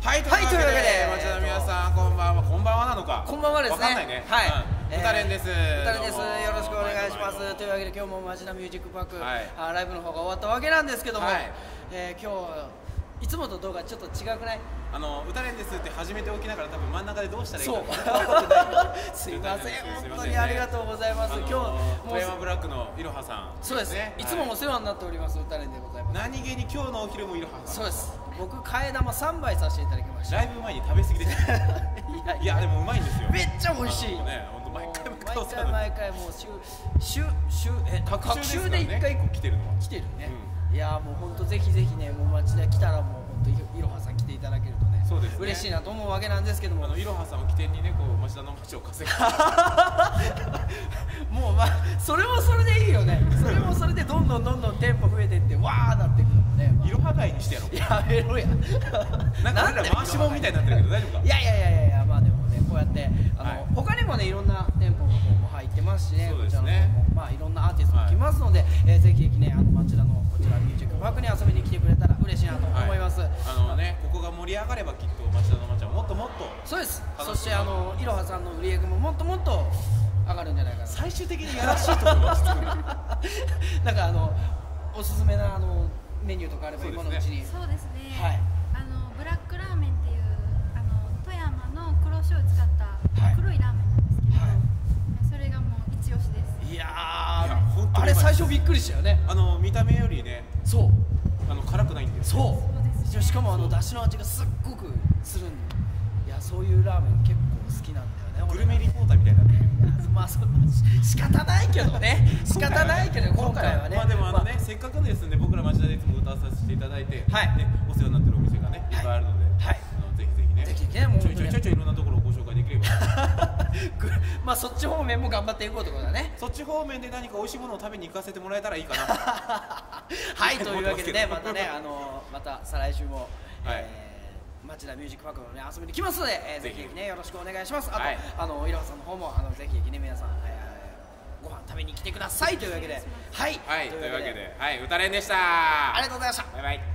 はい、というわけで町田の皆さん、こんばんは。こんばんはなのか、 こんばんはですね。 わかんないね。 はい、 歌連です。 歌連です。よろしくお願いします。というわけで今日も町田ミュージックパーク、ライブの方が終わったわけなんですけども、今日いつもと動画ちょっと違くない？ 歌連ですって始めておきながら多分真ん中でどうしたらいいかすいません、本当にありがとうございます。今日富山ブラックのいろはさん、 そうですね、いつもお世話になっております歌連でございます。 何気に今日のお昼もいろはさん、 そうです。僕替え玉3杯させていただきました。 ライブ前に食べ過ぎでいやでもうまいんですよ。 めっちゃ美味しいね、本当毎回もう各週で1回来てるのは来てるね。いやもう本当ぜひぜひね、もう町田来たらもう本当いろはさん来ていただけるとね、そうですね、嬉しいなと思うわけなんですけども、 いろはさんを起点にね、こう町田の街を稼ぐもうまあそれもそれでいいよね。それもそれでどんどん店舗増えていってわーなっていくのね。 いろは街にしてやろう。 やめろや。 なんか俺ら回しもんみたいになってるけど大丈夫か？ いやまあでもね、こうやって他にもねいろんな店舗の方も入ってますしね、こちらの方もまあいろんなアーティストも来ますので、ぜひね町田のこちらミュージックパークに遊びに来てくれたら嬉しいなと思います。 ね、ここが盛り上がればきっと町田の町はもっともっと、 そうです。そしていろはさんの売り上げももっともっと上がるんじゃないかな。 最終的にやらしいところが作る。 なんかおすすめなメニューとかあれば今のうちに。 そうですね。はい。ブラックラーメンっていう富山の黒塩を使った黒いラーメンなんですけど、それがもう一押しです。 いやー、あれ最初びっくりしたよね。 見た目よりね、 そう辛くないんだよ。 そう。しかも出汁の味がすっごくするんで、いやそういうラーメン結構好きなんだよね。 グルメリポーターみたいになってる。 まあ仕方ないけどね。仕方ないけど今回はね。 まあでもせっかくですんで僕ら町田でいつも歌わさせていただいて、ねお世話になってるお店がねいっぱいあるので、ぜひね、ちょいいろんなところをご紹介できれば。 まあそっち方面も頑張っていこうってことだね。 そっち方面で何か美味しいものを食べに行かせてもらえたらいいかな。 はい、というわけでね、またねまた再来週も町田ミュージックパークのね遊びに来ますので、ぜひねよろしくお願いします。あといろはさんの方もぜひね皆さんご飯食べに来てくださいというわけで、はい、 というわけで歌連でした。 ありがとうございました。 バイバイ。